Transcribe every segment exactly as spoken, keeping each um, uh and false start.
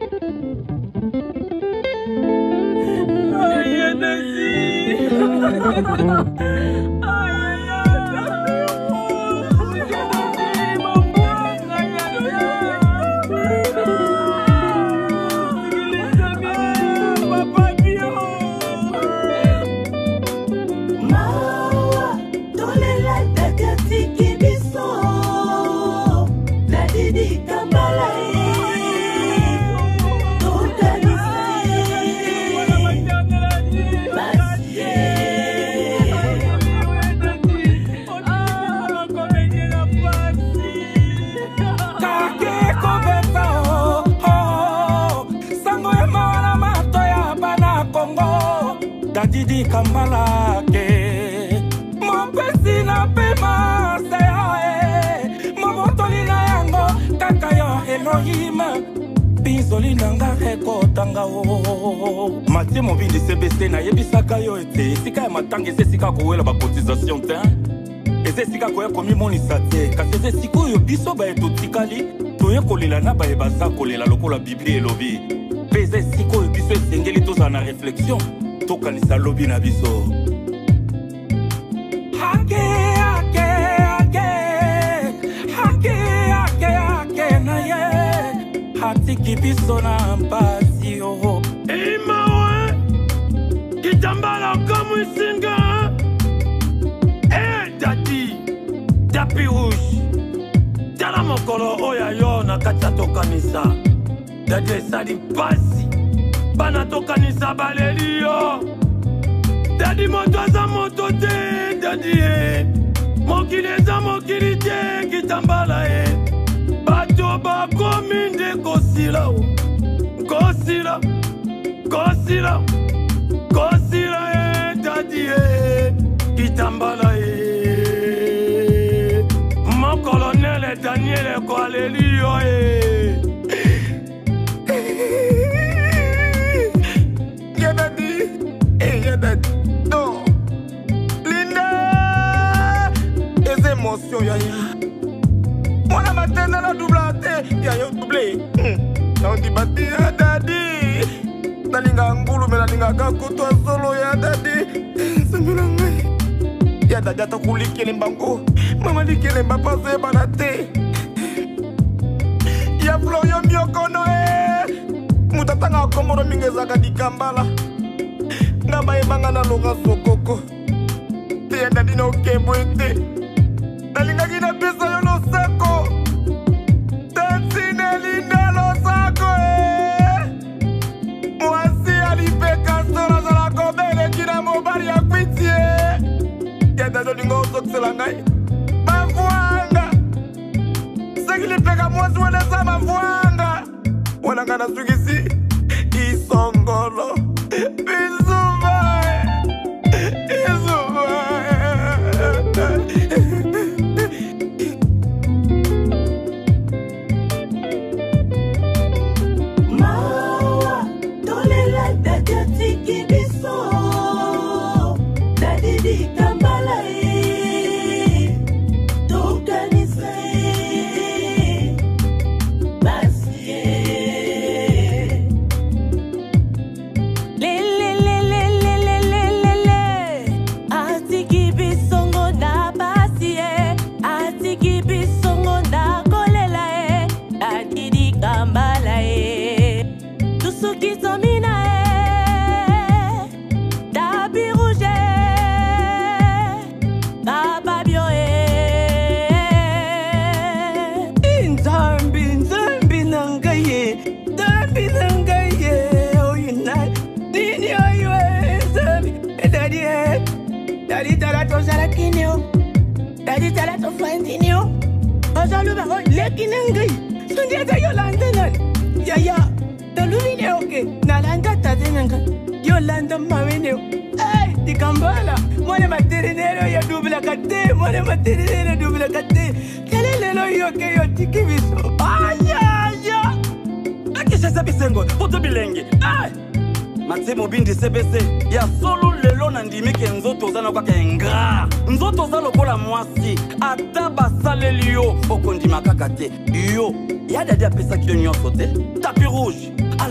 Didi Kambala ke mon pesi na pema se ae mabotoli na yango kaka yo Elohim pinzoli nanga heko tanga o Mathieu Mobindi C B C na yebisaka yo ete esika ya matanga ese esika kowela ba cotisation te ese esika koya komi monisa te kasi ese esika oyo biso baye totikali toye kolela na baye baza kolela lokola Biblia elobi mpe ese esika oyo biso esengeli tozala na réflexion tokanisa lobi na biso hake hake hake hake hake hake na ye hatiki biso na mpasi yo imawe kitambala kama isinga eh dadi tapi rouge tala mokolo oya yo na kata tokanisa dadi esali pasi bana tokanisa baleli yo dadi moto aza moto te dadi e mokili eza mokili te kitambala e bato bakomi nde kosila kosila kosila kosila e dadi e kitambala e mo colonel Daniel ko aleli yo e non, Linda, les émotions, y'a eu. Moi, la matin, dans la double ante, y'a eu doublé. On dit, bâti, y'a daddy. Nalinga ngulu, mais nalinga kako, toi solo, y'a daddy. Ça me l'envoie. Y'a daddy, t'as coulé, qui est l'embango. Maman dit qu'elle m'a passé, banate. Y'a Florian Miokono, eh. Moutatanga, komoro, mingezaka, di Kambala. Na bae banga na longa sokoko te dadi no kembo ete nalinga kina pesa yo lo sako tansine linda lo sako eh mwasi alipeka sora zala kobele kina mobari ya kwitie ya dado lingo soksela ngai mavuanga sekilipeka mwasi wele sa mavuanga wana ngana sugisi isongolo bizu Daddy tala to sala kinyo, daddy tala to fandinyo. Ozalu ba hoy lekinengai. Sundia ta Yolanda nan. Ya ya, talumi ne oke. Nalanda tazenanga. Yolanda mawene. Hey, di Kambala. Mone materinero ya dubla kate, mone materinero dubla kate. Kelele lo yo ke yo tikibiso. Aya ya. Akisha sabisengo, poto bilengi. Ay. Mathieu Mobindi C B C ya solo lelo na ndimi ke nzoto zana kwa kengra nzoto za lokola mwasi ata basaleli yo okondima kaka te yo ya dadi apesa kilo nyonso te tapi rouge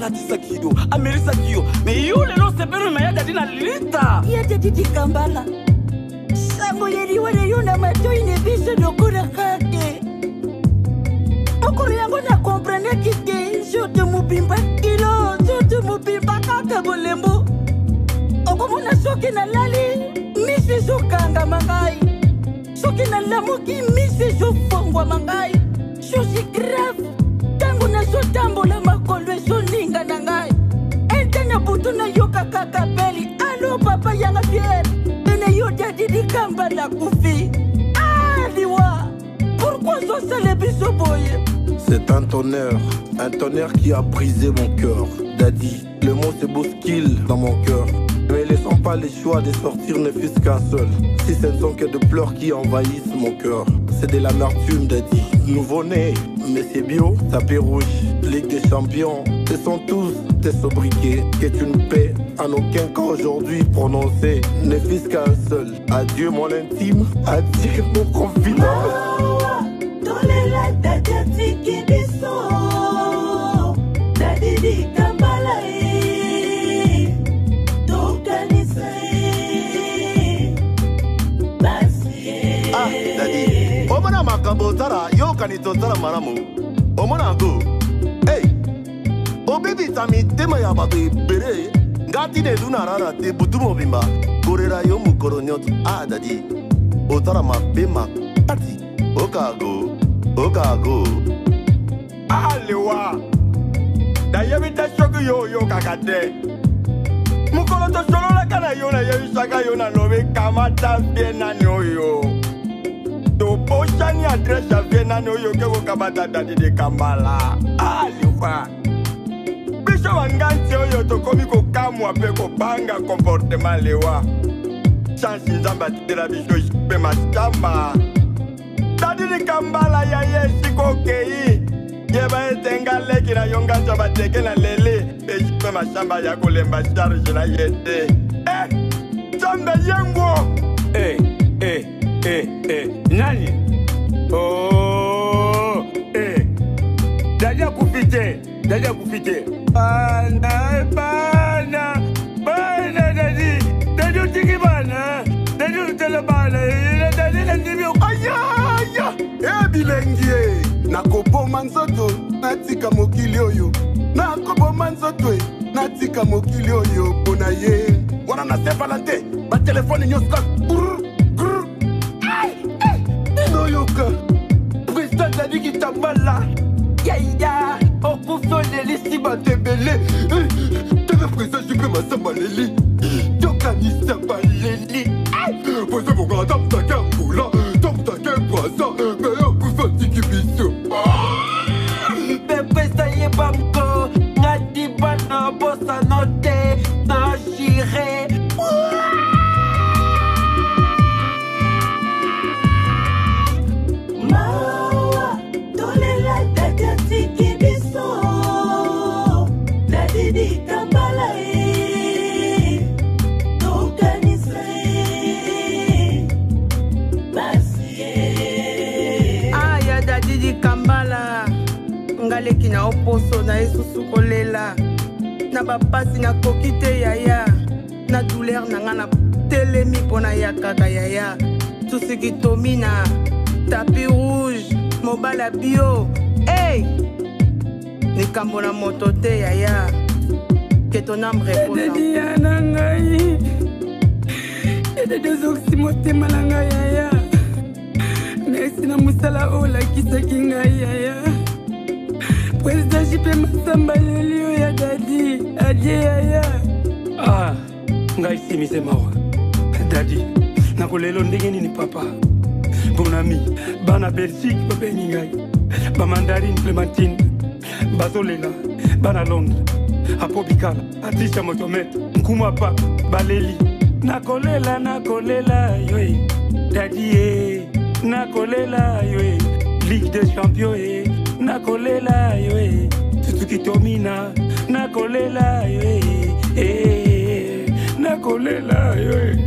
alatisa kiyo amerisa kiyo me yo lelo sepero me ya dadi na lita ya dadi di kambala sango yeri wale yo na mato ine biso dokura kate okuru yango na comprendre kite sote mubimba kilo sote mubimba kaka bolembo okomona soki na lali misi zokanga mangai soki na lamuki misi zofongwa mangai chose grave tango nazotambola makolo ezoninga na ngai ente na butu nayoka kaka beli alo papa yanga fiere ene yo dadi di kambala kufi aliwa pourquoi zosala biso boye. C'est un tonnerre, un tonnerre qui a brisé mon cœur. Daddy, le mot c'est bouscule dans mon cœur. Mais laissons pas les choix de sortir ne fût qu'un seul. Si ce ne sont que de pleurs qui envahissent mon cœur. C'est de l'amertume, Daddy. Nouveau-né, mais c'est bio, tapis rouge, Ligue des champions. Ce sont tous des sobriquets que tu ne paies en aucun cas aujourd'hui prononcé. Ne fût qu'un seul. Adieu mon intime, adieu mon confident. Ah, Daddy, omona makambo tara yo kanito tara maramu. Omona go. Hey, o baby tami tema ya babu bere. Ngati ne luna rara te butumo bimba. Korera yo mukoro nyoto. Ah, Daddy, o tara ma bema party. Okago, okago. Alewa da yebi ta shoku yo yo kakate mukolo to solo la kana yo na yebi saka yo na lobe kamata biena no yo to poshani address ya biena no yo ke ko kamata dadi de kambala Alewa bisho wanganti yo to komi ko kamwa pe ko banga comportement lewa chance nzamba tira bisho pe mastamba dadi de kambala ya yesi ko kei Yeba etenga leki na yonga chaba teke na lele Ejipe mashamba ya kulemba charge na yete Eh, chamba yengo Eh, eh, eh, eh, nani? Oh, eh Daja kufite, daja kufite Bana, bana, bana dadi Dadi utiki bana, dadi utele bana Dadi lengi biyo, aya, aya Eh, bilengie Nakoboma nzoto, natika mokili oyo Nakoboma nzoto, natika mokili oyo Pona ye Wana na Saint-Valentin, ba telefone nyoska Grrr, grrr Ay, ay, nino yoka Président Dadi ki tambala Ya ya, okufo leli si ba tebele Tebe président jipe masamba leli Yoka ni samba leli Pose monga tamta kembula Tamta kembraza Meyo kufa tiki biso Pesta ye banko, ngati bana bossa note, na chire. Mawa, tole la dada tiki biso, dadi di kambala e, tokanise, basie. Aya dadi di kambala. Ngaleki na oposo na esusu kolela na bapasi na kokite yaya na douleur na nga na telemi pona ya kaka yaya tusiki tomina tapis rouge mobala bio hey likambo na moto te yaya que ton âme repose na ngai ede dezoksi motema na ngai yaya merci na musala olakisaki ngai yaya Président Jipe Masamba lelio ya dadi adie yaya Ah, ngai simise mawa Dadi, nakolelo ndenge nini papa Bon ami, bana Belgique babengi ngai Ba mandarine Clémentine Bazolela, bana Londres Apo Bikala, Atisha Motomet Nkuma pa, baleli Nakolela, nakolela, yoe Dadi eh, nakolela, yoe Ligue des champions eh Nakolela yoe Suzuki Tomina Nakolela yoe eh Nakolela yoe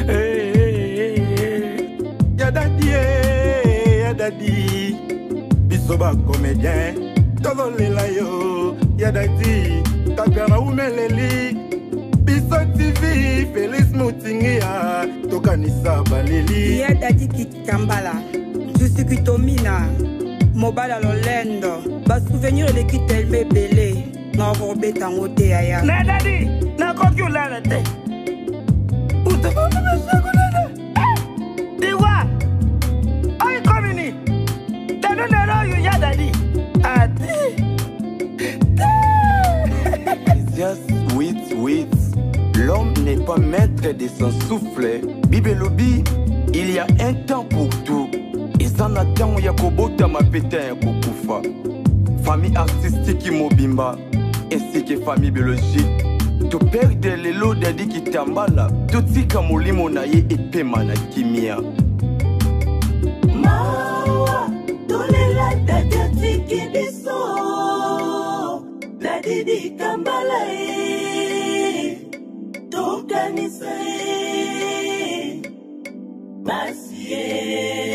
eh Ya dadi eh Ya dadi Bisoba comédien Tozolela yo Ya dadi ya tokanisa baleli ya dadi kitambala jusi kitomina mobala lolendo ba souvenir de kitelbe belé na robeta ngote ya na dadi na kokyo la te utabona mashakolana diwa ay komini tano nero yu ya dadi ati Just wait, wait. L'homme n'est pas maître de son souffle. Bibelobi, il y a un temps pour tout. Et ça n'attend Yakobota ma pétain Kokufa. Famille artistique Mobimba, ainsi que famille biologique. Tu perds les lots d'Adi Kitambala. Tout si Kamoli Monaye et Pemana Kimia. Mawa, Dolela Dadi Kibiso. Dadi Kambala Tokanisa Basie